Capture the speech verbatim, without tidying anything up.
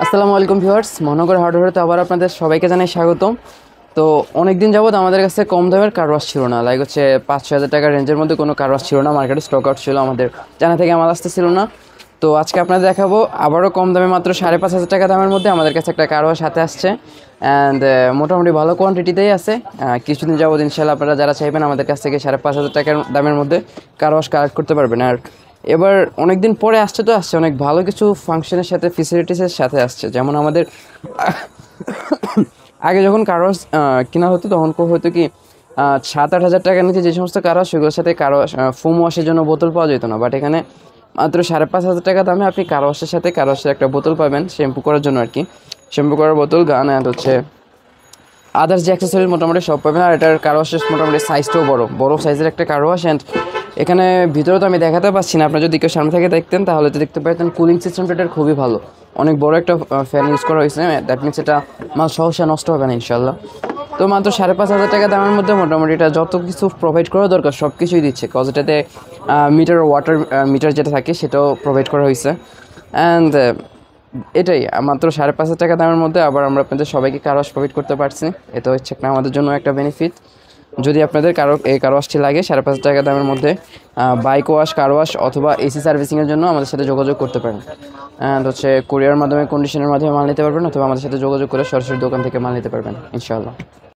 আসসালামু আলাইকুম ভিউয়ার্স, মহানগর হার্ডওয়্যারতে আবার আপনাদের সবাইকে জানাই স্বাগতম। তো অনেক দিন যাবত আমাদের কাছে কম দামের কারওয়াশ ছিল না, লাইক হচ্ছে পাঁচ ছয় হাজার টাকার রেঞ্জের মধ্যে কোনো কারওয়াশ ছিল না, মার্কেটে স্টক আউট ছিল, আমাদের জানা থেকে আমার আসতে ছিল না। তো আজকে আপনাদের দেখাবো আবারও কম দামে মাত্র সাড়ে পাঁচ হাজার টাকা দামের মধ্যে আমাদের কাছে একটা কারওয়াশ হাতে আসছে। অ্যান্ড মোটামুটি ভালো কোয়ান্টিটিতেই আছে। কিছুদিন যাবত ইনশাল্লাহ আপনারা যারা চাইবেন আমাদের কাছ থেকে সাড়ে পাঁচ হাজার টাকার দামের মধ্যে কারওয়াশ কালেক্ট করতে পারবেন। আর এবার অনেক দিন পরে আসছে, তো আসছে অনেক ভালো কিছু ফাংশনের সাথে, ফেসিলিটিসের সাথে আসছে। যেমন আমাদের আগে যখন কারওয়াশ কেনা হতো তখন হয়তো কি সাত আট হাজার টাকার নিচে যে সমস্ত কারওয়াশ, সেগুলোর সাথে কারওয়াশ ফোম ওয়াশের জন্য বোতল পাওয়া যেত না। বাট এখানে মাত্র সাড়ে পাঁচ হাজার টাকা দামে আপনি কারওয়াশের সাথে কারওয়াশের একটা বোতল পাবেন, শ্যাম্পু করার জন্য আর কি। শ্যাম্পু করার বোতল, গান, অ্যান্ড হচ্ছে আদার্স যে অ্যাক্সেসরিজ মোটামুটি সব পাবেন। আর এটার কারওয়াশের মোটামুটি সাইজটাও বড় বড় সাইজের একটা কারওয়াশ। অ্যান্ড এখানে ভিতরে তো আমি দেখাতে পাচ্ছি না, আপনারা যদি কেউ সামনে থেকে দেখতেন তাহলে তো দেখতে পাইতেন। কুলিং সিস্টেমটা এটার খুবই ভালো, অনেক বড় একটা ফ্যান ইউজ করা হয়েছে। দ্যাট মিনস এটা মাল সহসা নষ্ট হবে না ইনশাল্লাহ। তো মাত্র সাড়ে পাঁচ হাজার টাকা দামের মধ্যে মোটামুটি এটা যত কিছু প্রোভাইড করা দরকার সব কিছুই দিচ্ছে, কজ এটাতে মিটার ওয়াটার মিটার যেটা থাকে সেটাও প্রোভাইড করা হয়েছে। অ্যান্ড এটাই মাত্র সাড়ে পাঁচ হাজার টাকা দামের মধ্যে আবার আমরা আপনাদের সবাইকে কারওয়াশ প্রোভাইড করতে পারছি। এটা হচ্ছে একটা আমাদের জন্য একটা বেনিফিট। যদি আপনাদের কারো এই কারওয়াশটি লাগে সাড়ে পাঁচ হাজার টাকা দামের মধ্যে, বাইক ওয়াশ, কারওয়াশ অথবা এসি সার্ভিসিংয়ের জন্য আমাদের সাথে যোগাযোগ করতে পারেন। অ্যান্ড হচ্ছে কুরিয়ার মাধ্যমে, কন্ডিশনের মাধ্যমে মাল নিতে পারবেন, অথবা আমাদের সাথে যোগাযোগ করে সরাসরি দোকান থেকে মাল নিতে পারবেন ইনশাআল্লাহ।